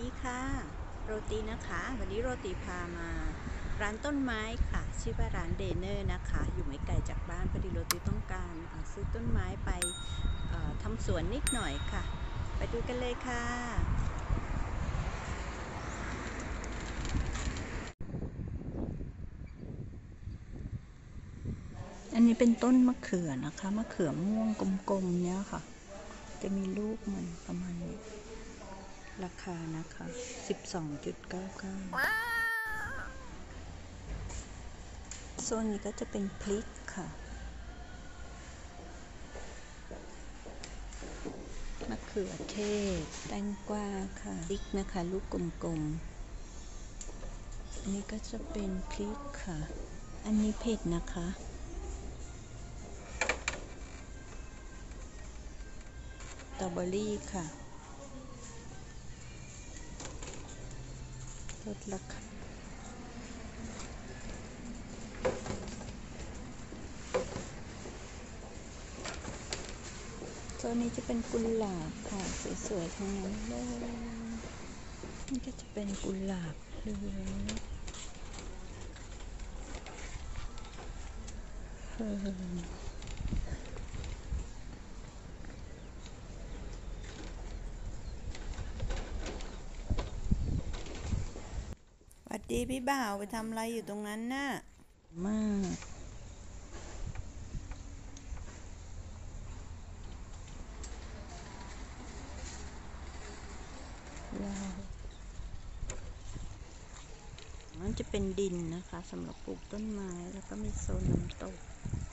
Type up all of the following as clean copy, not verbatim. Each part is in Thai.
ดีค่ะโรตีนะคะวันนี้โรตีพามาร้านต้นไม้ค่ะชื่อว่าร้านเดเนอร์นะคะอยู่ไม่ไกลจากบ้านพอดีโรตีต้องการซื้อต้นไม้ไปทำสวนนิดหน่อยค่ะไปดูกันเลยค่ะอันนี้เป็นต้นมะเขือนะคะมะเขือม่วงกลมๆเนี้ยค่ะจะมีลูกมันประมาณนี้ราคานะคะ 12.99 โซนนี้ก็จะเป็นพริกค่ะมะเขือเทศแตงกวาค่ะพริกนะคะลูกกลมๆอันนี้ก็จะเป็นพริกค่ะอันนี้เผ็ดนะคะสตรอเบอรี่ค่ะลดราคาตัวนี้จะเป็นกุหลาบค่ะสวยๆทั้งนั้นเลยนี่ก็จะเป็นกุหลาบเลยสวัสดีพี่บ่าวไปทำอะไรอยู่ตรงนั้นน่ะมากมันจะเป็นดินนะคะสำหรับปลูกต้นไม้แล้วก็มีโซนน้ำตก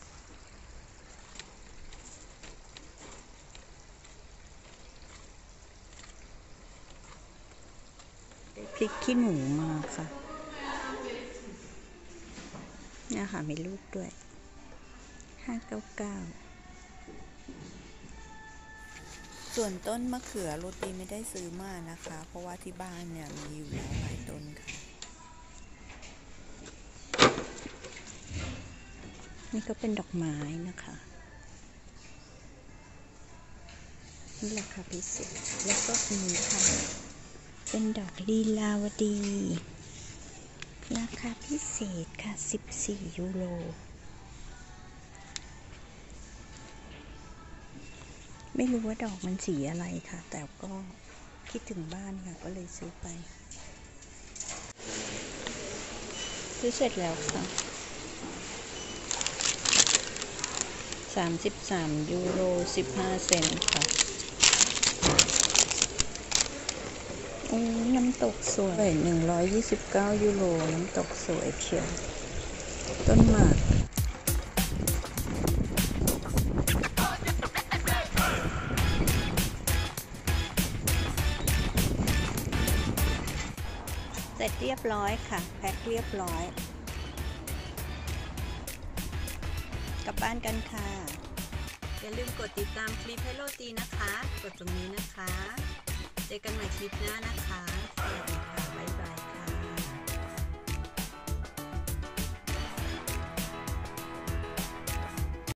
ได้พริกขี้หนูมาค่ะเนี่ยค่ะมีลูกด้วย599ส่วนต้นมะเขือโรตีไม่ได้ซื้อมานะคะเพราะว่าที่บ้านเนี่ยมีอยู่แล้วหลายต้นค่ะนี่ก็เป็นดอกไม้นะคะนี่ราคาพิเศษแล้วก็อันนี้ค่ะเป็นดอกลีลาวดีราคาพิเศษค่ะ14 ยูโรไม่รู้ว่าดอกมันสีอะไรค่ะแต่ก็คิดถึงบ้านค่ะก็เลยซื้อไปซื้อเสร็จแล้วค่ะ33 ยูโร 15 เซนต์ค่ะน้ำตกสวย129 ยูโรน้ำตกสวยเชียวต้นหมากเสร็จเรียบร้อยค่ะแพ็คเรียบร้อยกลับบ้านกันค่ะอย่าลืมกดติดตามคลิปให้โรตีนะคะกดตรงนี้นะคะเจอกันใหม่คลิปหน้านะคะสวัสดีค่ะ